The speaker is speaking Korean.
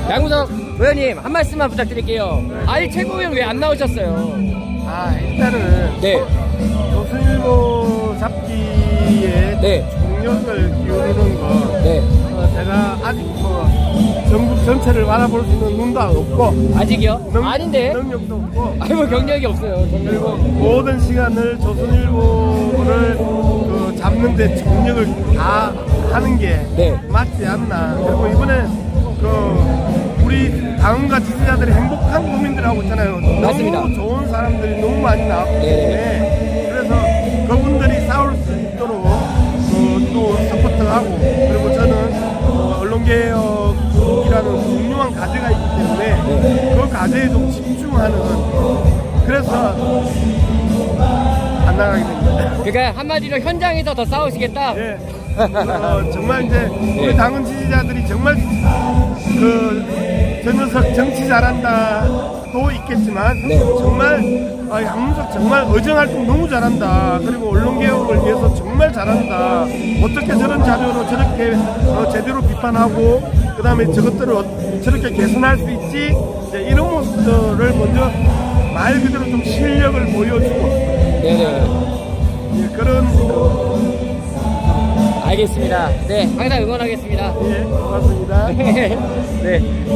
양우석 의원님 한 말씀만 부탁드릴게요. 아니 최고위원 왜 안 나오셨어요? 일단은 네. 조선일보 잡기에 네. 총력을 기울이는 거 네. 제가 아직 전국 전체를 바라볼 수 있는 눈도 없고 아직이요? 아닌데. 능력도 없고 아이고 경력이 없어요. 그리고 모든 시간을 조선일보를 잡는데 총력을 다 하는 게 네. 맞지 않나. 그리고 이번에 우리 당원과 지지자들이 행복한 국민들하고 있잖아요. 맞습니다. 너무 좋은 사람들이 너무 많이 나왔기 때문에 그래서 그분들이 싸울 수 있도록 또 서포트하고, 그리고 저는 언론개혁이라는 중요한 과제가 있기 때문에 그 과제에 좀 집중하는, 그래서 안 나가게 됩니다. 그러니까 한마디로 현장에서 더 싸우시겠다. 예. 정말 이제 우리 당원 지지자들이 정말 전현석 정치 잘한다도 있겠지만 정말 양문석 정말 의정활동 너무 잘한다, 그리고 언론개혁을 위해서 정말 잘한다, 어떻게 저런 자료로 저렇게 제대로 비판하고 그 다음에 저것들을 저렇게 개선할 수 있지, 이제 이런 모습들을 먼저 말 그대로 좀 실력을 보여주고 그런 알겠습니다. 네, 항상 응원하겠습니다. 예, 고맙습니다. 네.